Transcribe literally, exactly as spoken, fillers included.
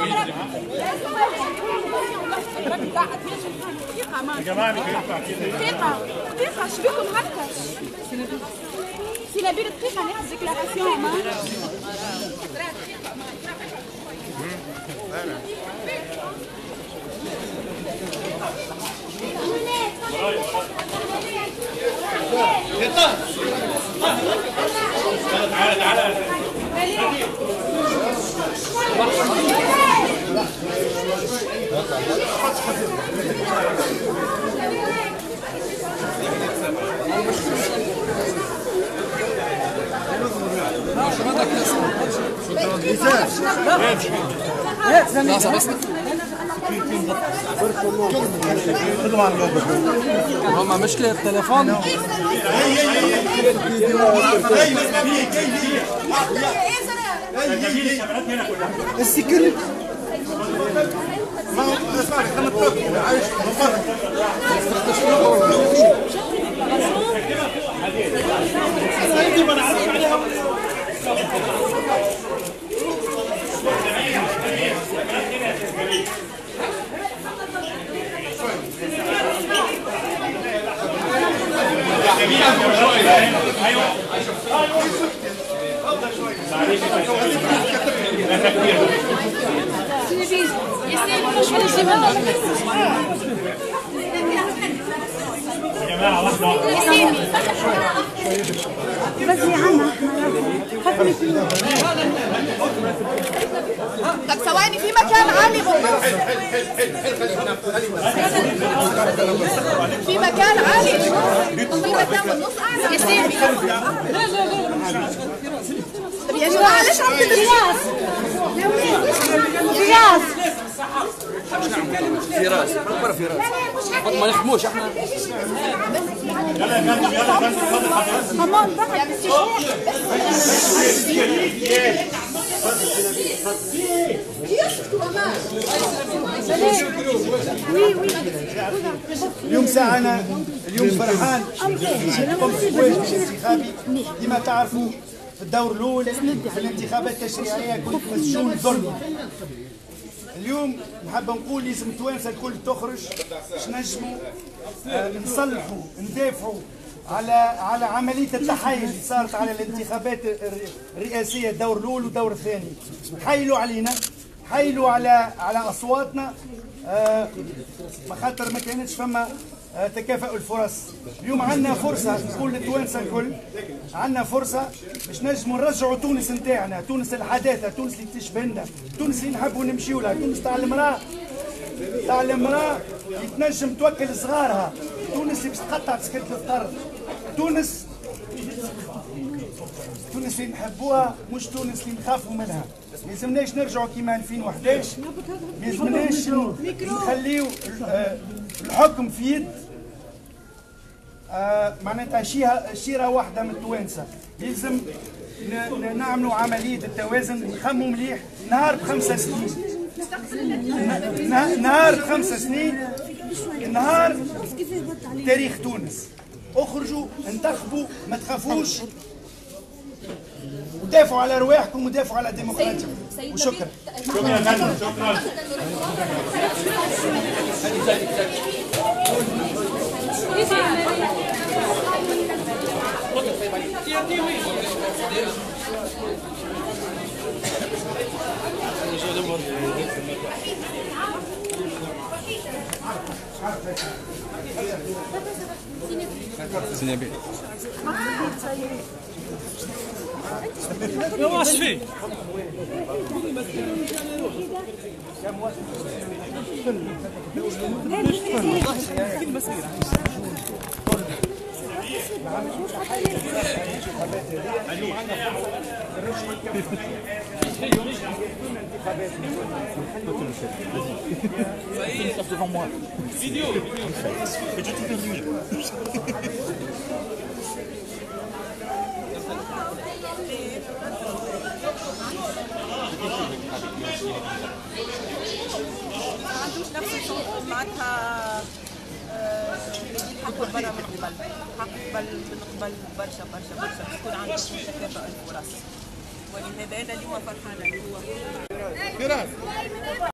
جماعة دقيقة دقيقة شبيكم هكا؟ سي لا بير دقيقة ناخذ ديكلاراسيون ما تعال تعال هما مشكلة التليفون السكيورتي طب ثواني في مكان عالي بالنص في مكان عالي في مكان بالنص اعلى يا سيدي لا لا لا طب يا جماعه ليش عم تدرس فراس فراس برا فراس ما نخدموش احنا يلا يا فندم يلا يا فندم كمان بقى اليوم ساعة أنا اليوم فرحان قمت بواجبي الانتخابي. كما تعرفوا في الدور الأول في الانتخابات التشريعية كنت مسجون ظلما. اليوم نحب نقول لازم التوانسة الكل تخرج باش نجموا نصلحوا ندافعوا على على عملية التحايل اللي صارت على الانتخابات الرئاسية الدور الأول والدور الثاني. حايلوا علينا، حايلوا على على أصواتنا، آه ما خاطر ما كانتش فما آه تكافؤ الفرص. اليوم عندنا فرصة نقول للتوانسة الكل عندنا فرصة باش نجموا نرجعوا تونس نتاعنا، تونس الحداثة، تونس اللي تشبه لنا، تونس اللي نحبوا نمشيوا لها، تونس تاع المرأة تاع المرأة اللي تنجم توكل صغارها، تونس اللي باش تقطع تسكت الفطر، تونس تونس اللي نحبوها مش تونس اللي نخافوا منها. ما يلزمناش نرجعوا كيما ألفين وإحداش، ما يلزمناش نخليو الحكم في يد آه معناتها شيرة شيرة واحدة من التوانسة. يلزم نعملوا عملية التوازن، نخموا مليح. نهار بخمسة سنين، نهار بخمسة سنين، نهار تاريخ تونس. اخرجوا انتخبوا، ما تخافوش، ودافعوا على رواحكم ودافعوا على ديمقراطية. وشكرا. شكرا يا فندم شكرا. سنبيل يا واسفي devant moi. Vidéo. ما عندوش نفس الصوت معناتها حق برا من قبل حق قبل من قبل برشا برشا برشا تكون عنده تكافؤ الفرص ولهذا انا اليوم فرحانه اللي هو فراس